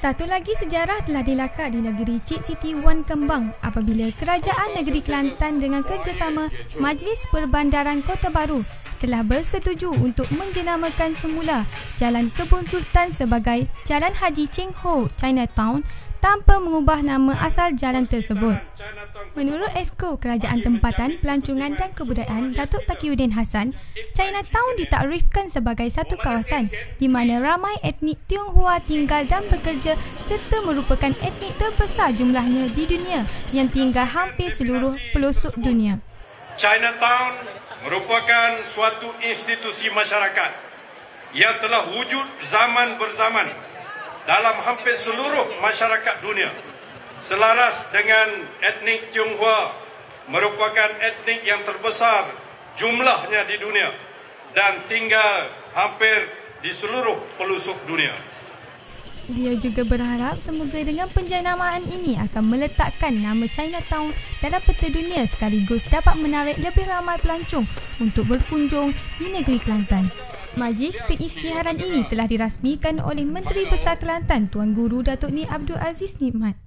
Satu lagi sejarah telah dilakar di negeri Cik Siti Wan Kembang apabila Kerajaan Negeri Kelantan dengan kerjasama Majlis Perbandaran Kota Baru telah bersetuju untuk menjenamakan semula Jalan Kebun Sultan sebagai Jalan Haji Cheng Ho Chinatown tanpa mengubah nama asal jalan tersebut. Menurut Esko Kerajaan Tempatan, Pelancongan dan Kebudayaan Datuk Taqiyuddin Hassan, Chinatown ditakrifkan sebagai satu kawasan di mana ramai etnik Tionghoa tinggal dan bekerja serta merupakan etnik terbesar jumlahnya di dunia yang tinggal hampir seluruh pelosok dunia. Chinatown merupakan suatu institusi masyarakat yang telah wujud zaman berzaman dalam hampir seluruh masyarakat dunia. Selaras dengan etnik Tionghoa merupakan etnik yang terbesar jumlahnya di dunia dan tinggal hampir di seluruh pelosok dunia. Dia juga berharap semoga dengan penjenamaan ini akan meletakkan nama Chinatown dalam peta dunia sekaligus dapat menarik lebih ramai pelancong untuk berkunjung di negeri Kelantan. Majlis pengisytiharan ini telah dirasmikan oleh Menteri Besar Kelantan Tuan Guru Datuk Ni Abdul Aziz Nikmat.